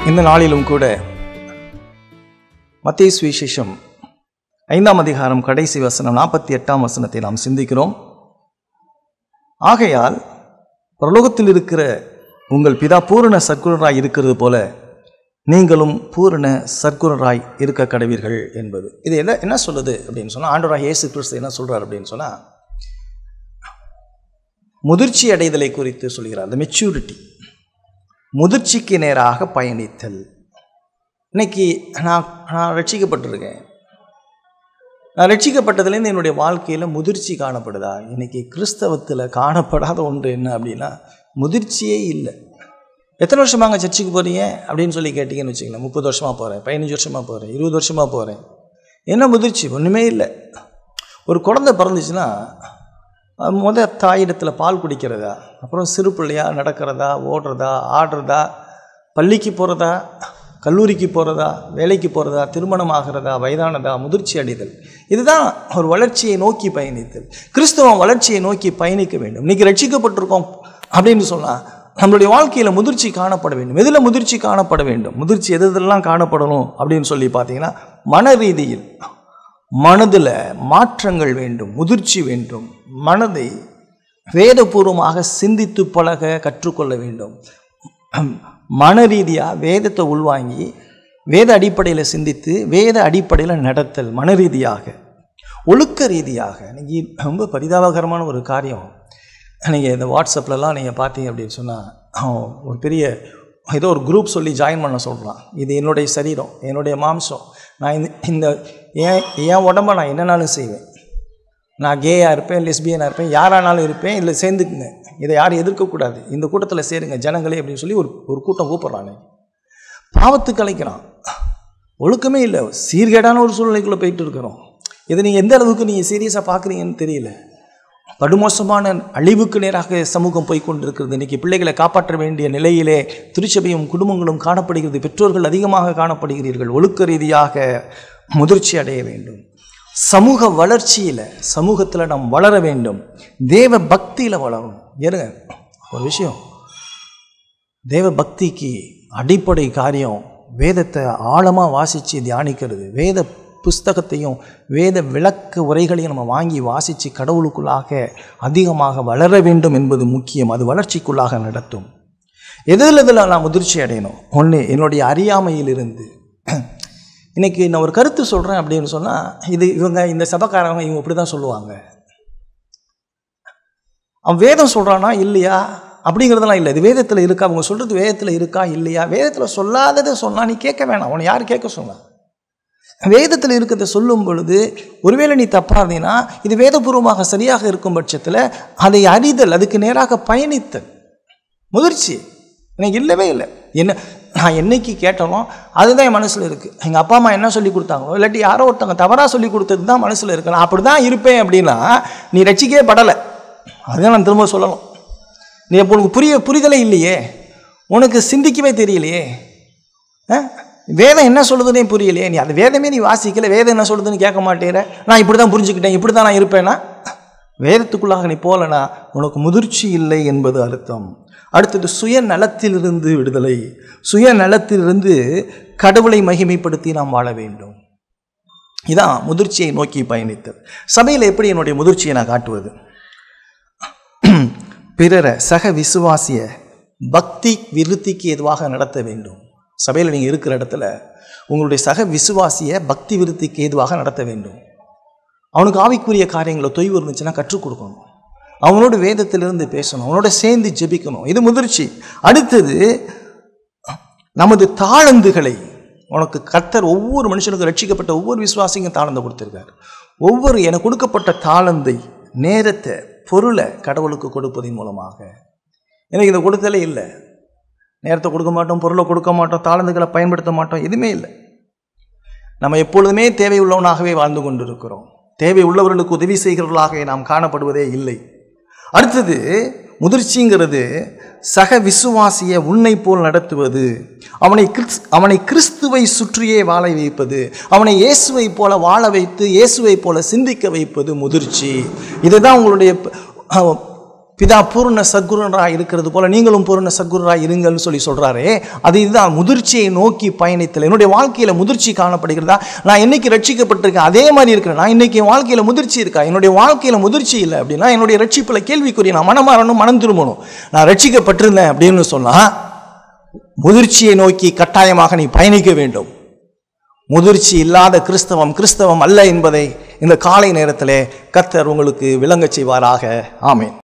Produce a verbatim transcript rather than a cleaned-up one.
இந்த நாளிலும் கூட மத்தேயு சுவிசேஷம் ஐந்தாம் அதிகாரம் கடைசி வசனம் நாற்பத்தி எட்டாம் வசனத்தை நாம் சிந்திக்கிறோம். ஆகையால் பரலோகத்தில் இருக்கிற உங்கள் பிதா பூரண சற்குணராய் இருக்கிறது போல நீங்களும் பூரண சற்குணராய் இருக்க கடவீர்கள் என்பது. இது என்ன என்ன சொல்லுது அப்படின்னு சொன்னால், ஆண்டவராகிய இயேசு கிறிஸ்து என்ன சொல்கிறார் அப்படின்னு சொன்னால், முதிர்ச்சி அடைதலை குறித்து சொல்கிறார். அந்த மெச்சூரிட்டி, முதிர்ச்சிக்கு நேராக பயணித்தல். இன்னைக்கு நான் நான் ரட்சிக்கப்பட்டிருக்கேன். நான் ரட்சிக்கப்பட்டதுலேருந்து என்னுடைய வாழ்க்கையில் முதிர்ச்சி காணப்படுதா? இன்னைக்கு கிறிஸ்தவத்தில் காணப்படாத ஒன்று என்ன அப்படின்னா, முதிர்ச்சியே இல்லை. எத்தனை வருஷமாங்க சர்ச்சுக்கு போகிறீங்க அப்படின்னு சொல்லி கேட்டிங்கன்னு வச்சுக்கலாம். முப்பது வருஷமாக போகிறேன், பதினஞ்சு வருஷமாக போகிறேன், இருபது வருஷமாக போகிறேன். என்ன முதிர்ச்சி? ஒன்றுமே இல்லை. ஒரு குழந்தை பிறந்துச்சுன்னா முத தாயிடத்தில் பால் குடிக்கிறதா, அப்புறம் சிறு பிள்ளையாக நடக்கிறதா, ஓடுறதா, ஆடுறதா, பள்ளிக்கு போகிறதா, கல்லூரிக்கு போகிறதா, வேலைக்கு போகிறதா, திருமணம் ஆகிறதா, வயதானதா, முதிர்ச்சி அடைதல். இதுதான் ஒரு வளர்ச்சியை நோக்கி பயணித்தல். கிறிஸ்தவம் வளர்ச்சியை நோக்கி பயணிக்க வேண்டும். இன்றைக்கி ரட்சிக்கப்பட்டிருக்கோம் அப்படின்னு சொன்னால் நம்மளுடைய வாழ்க்கையில் முதிர்ச்சி காணப்பட வேண்டும். எதில் முதிர்ச்சி காணப்பட வேண்டும்? முதிர்ச்சி எது எதெல்லாம் காணப்படணும் அப்படின்னு சொல்லி பார்த்தீங்கன்னா, மன ரீதியில் மனதில் மாற்றங்கள் வேண்டும், முதிர்ச்சி வேண்டும். மனதை வேதபூர்வமாக சிந்தித்து பழக கற்றுக்கொள்ள வேண்டும். மன ரீதியாக வேதத்தை உள்வாங்கி வேத அடிப்படையில் சிந்தித்து வேத அடிப்படையில் நடத்தல். மன ரீதியாக, ஒழுக்க ரீதியாக. இன்னைக்கு ரொம்ப பரிதாபகரமான ஒரு காரியம். நீங்கள் இந்த வாட்ஸ்அப்லலாம் நீங்கள் பார்த்தீங்க அப்படின்னு சொன்னால், ஒரு பெரிய ஏதோ ஒரு குரூப் சொல்லி ஜாயின் பண்ண சொல்கிறான். இது என்னுடைய சரீரம், என்னுடைய மாம்சம், நான் இந்த இந்த ஏன் என் உடம்பை நான் என்னன்னாலும் செய்வேன். நான் கேயாக இருப்பேன், லெஸ்பியனாக இருப்பேன், யாரானாலும் இருப்பேன், இதில் சேர்ந்துக்குங்க, இதை யாரும் எதிர்க்கக்கூடாது, இந்த கூட்டத்தில் சேருங்க ஜனங்களே அப்படின்னு சொல்லி ஒரு ஒரு கூட்டம் கூப்பிட்றானே. பாவத்துக்கு அழைக்கிறான். ஒழுக்கமே இல்லை, சீர்கேடான ஒரு சூழ்நிலைக்குள்ளே போயிட்டு இருக்கிறோம். இதை நீங்கள் எந்த அளவுக்கு நீங்கள் சீரியஸாக பார்க்குறீங்கன்னு தெரியல. படுமோசமான அழிவுக்கு நேராக சமூகம் போய்கொண்டிருக்கிறது. இன்றைக்கி பிள்ளைகளை காப்பாற்ற வேண்டிய நிலையிலே திருச்சபையும் குடும்பங்களும் காணப்படுகிறது. பெற்றோர்கள் அதிகமாக காணப்படுகிறீர்கள். ஒழுக்க ரீதியாக முதிர்ச்சி அடைய வேண்டும். சமூக வளர்ச்சியில், சமூகத்தில் நாம் வளர வேண்டும். தேவ பக்தியில் வளரணும். ஏறுங்க ஒரு விஷயம், தேவ பக்திக்கு அடிப்படை காரியம் வேதத்தை ஆழமாக வாசித்து தியானிக்கிறது. வேத புஸ்தகத்தையும் வேத விளக்க உரைகளையும் நம்ம வாங்கி வாசித்து கடவுளுக்குள்ளாக அதிகமாக வளர வேண்டும் என்பது முக்கியம். அது வளர்ச்சிக்குள்ளாக நடத்தும். எதில் எதில் நான் முதிர்ச்சி அடையணும்? ஒன்று, என்னுடைய அறியாமையிலிருந்து. இன்றைக்கி நான் ஒரு கருத்து சொல்கிறேன் அப்படின்னு சொன்னால், இது இவங்க இந்த சபைக்காரவங்க இவங்க இப்படி தான் சொல்லுவாங்க. அவன் வேதம் சொல்கிறானா இல்லையா அப்படிங்கிறதெல்லாம் இல்லை. இது வேதத்தில் இருக்கா, அவங்க சொல்கிறது வேதத்தில் இருக்கா இல்லையா? வேதத்தில் சொல்லாததை சொன்னால் நீ கேட்க வேணாம். அவனை யார் கேட்க சொன்னான்? வேதத்தில் இருக்கிறத சொல்லும் பொழுது ஒருவேளை நீ தப்பாக இருந்தீங்கன்னா, இது வேதபூர்வமாக சரியாக இருக்கும் பட்சத்தில் அதை அறிதல், அதுக்கு நேராக பயணித்தல், முதிர்ச்சி எனக்கு இல்லவே இல்லை. என்ன நான் என்னைக்கு கேட்டாலும் அதுதான் என் மனசில் இருக்குது. எங்கள் அப்பா அம்மா என்ன சொல்லி கொடுத்தாங்களோ, இல்லாட்டி யாரோ ஒருத்தவங்க தவறாக சொல்லி கொடுத்தது தான் மனசில் இருக்கு. நான் அப்படி தான் இருப்பேன் அப்படின்னா நீ ரட்சிக்கவே படலை. அதுதான் நான் திரும்ப சொல்லலாம். நீ அப்போ உனக்கு புரிய புரிதலே இல்லையே, உனக்கு சிந்திக்கவே தெரியலையே, வேதம் என்ன சொல்லுதுன்னே புரியலையே. நீ அந்த வேதமே நீ வாசிக்கல, வேதம் என்ன சொல்லுதுன்னு கேட்க மாட்டேற. நான் இப்படி தான் புரிஞ்சுக்கிட்டேன், இப்படி தான் நான் இருப்பேன்னா, வேதத்துக்குள்ளாக நீ போகலனா உனக்கு முதிர்ச்சி இல்லை என்பது அர்த்தம். அடுத்தது சுயநலத்திலிருந்து விடுதலை. சுயநலத்திலிருந்து கடவுளை மகிமைப்படுத்தி நாம் வாழ வேண்டும். இதான் முதிர்ச்சியை நோக்கி பயணித்தல். சபையில் எப்படி என்னுடைய முதிர்ச்சியை நான் காட்டுவது? பிறரை, சக விசுவாசிய பக்தி விருத்திக்கு எதுவாக நடத்த வேண்டும். சபையில் நீங்கள் இருக்கிற இடத்துல உங்களுடைய சக விசுவாசியை பக்தி விருத்திக்கு ஏதுவாக நடத்த வேண்டும். அவனுக்கு ஆவிக்குரிய காரியங்களை தொய்வு இருந்துச்சுன்னா கற்றுக் கொடுக்கணும். அவனோட வேதத்திலிருந்து பேசணும், அவனோட சேர்ந்து ஜெபிக்கணும். இது முதிர்ச்சி. அடுத்தது, நமது தாளந்துகளை, உனக்கு கர்த்தர் ஒவ்வொரு மனுஷனுக்கும் ரட்சிக்கப்பட்ட ஒவ்வொரு விசுவாசிக்கும் தாளந்தை கொடுத்துருக்காரு. ஒவ்வொரு எனக்கு கொடுக்கப்பட்ட தாளந்தை, நேரத்தை, பொருளை கடவுளுக்கு கொடுப்பதன் மூலமாக. எனக்கு இதை கொடுத்தலே இல்லை. நேரத்தை கொடுக்க மாட்டோம், பொருளை கொடுக்க மாட்டோம், தாளந்துகளை பயன்படுத்த மாட்டோம், எதுவுமே இல்லை. நம்ம எப்பொழுதுமே தேவை உள்ளவனாகவே வாழ்ந்து கொண்டிருக்கிறோம். தேவை உள்ளவர்களுக்கு உதவி செய்கிறவர்களாக நாம் காணப்படுவதே இல்லை. அடுத்தது, முதிர்ச்சிங்கிறது சக விசுவாசியை உன்னை போல் நடத்துவது, அவனை கிறிஸ் அவனை கிறிஸ்துவை சுற்றியே வாழ வைப்பது, அவனை இயேசுவை போல வாழ வைத்து இயேசுவை போல சிந்திக்க வைப்பது முதிர்ச்சி. இதுதான் உங்களுடைய பிதா பூர்ண சத்குருராய் இருக்கிறது போல நீங்களும் பூர்ண சத்குருராய் இருங்கள்னு சொல்லி சொல்கிறாரே, அது இதுதான் முதிர்ச்சியை நோக்கி பயணித்தல். என்னுடைய வாழ்க்கையில் முதிர்ச்சி காணப்படுகிறதா? நான் என்னைக்கு ரட்சிக்கப்பட்டிருக்கேன் அதே மாதிரி இருக்கிறேன். நான் இன்னைக்கு என் வாழ்க்கையில் முதிர்ச்சி இருக்கா? என்னுடைய வாழ்க்கையில் முதிர்ச்சி இல்லை அப்படின்னா என்னுடைய ரட்சிப்பில் கேள்விக்குரிய. நான் மனம் மாறணும், மனம் திரும்பணும். நான் ரட்சிக்கப்பட்டிருந்தேன் அப்படின்னு சொன்னால் முதிர்ச்சியை நோக்கி கட்டாயமாக நீ பயணிக்க வேண்டும். முதிர்ச்சி இல்லாத கிறிஸ்தவம் கிறிஸ்தவம் அல்ல என்பதை இந்த காலை நேரத்திலே கர்த்தர் உங்களுக்கு விளங்கச் செய்வாராக. ஆமென்.